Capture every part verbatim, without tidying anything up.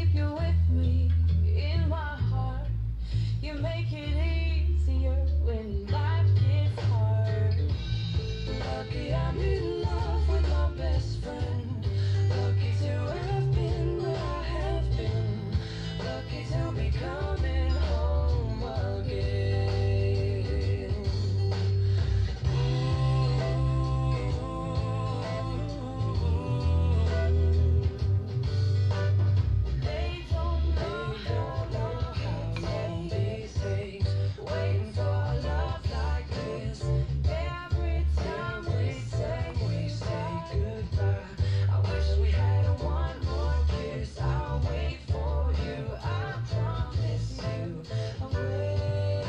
You're with me in my heart. You make it easier when life gets hard. Lucky I'm in love with my best friend. Lucky to have been where I have been. Lucky to be coming home again. They don't know how long it takes, waiting for a love like this. Every time we say we say goodbye, I wish we had one more kiss. I'll wait for you, I promise you I will.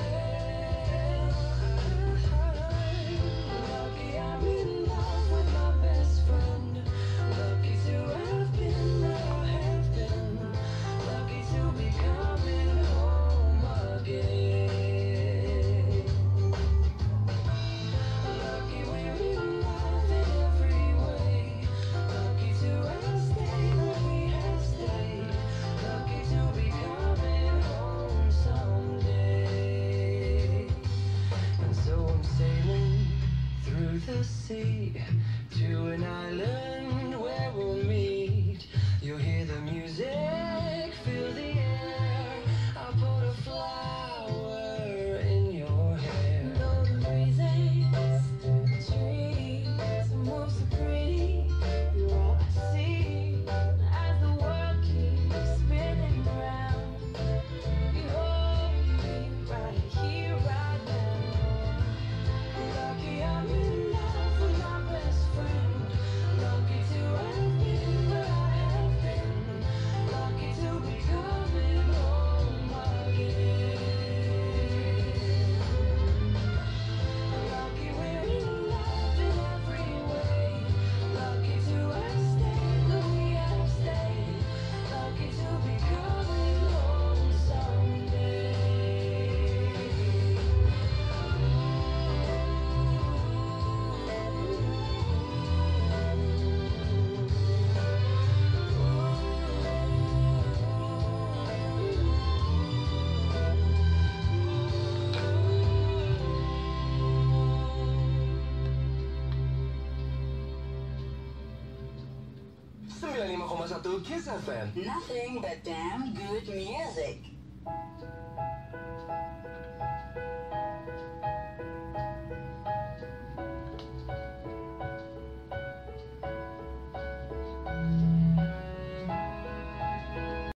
Lucky I'm in love with my best friend. Lucky to have been where I have been. Lucky to be coming home again. Lucky we're in love in every way. Lucky to have stayed where we have stayed. Lucky to be coming home someday. And so I'm sailing through the sea to an island where we'll meet. You'll hear the music, feel the air. I'll put a flower in your hair. Know the breezes through the trees move so pretty. You're all I see as the world keeps spinning round. You hold me right here, right now. Lucky I'm in love with my best friend. Lucky to have been where I have been. Lucky to be coming home again. Lucky we're in love in every way. Lucky to have stayed where we have stayed. Lucky to be coming home someday. sembilan puluh lima koma satu Kiss F M. Nothing but damn good music.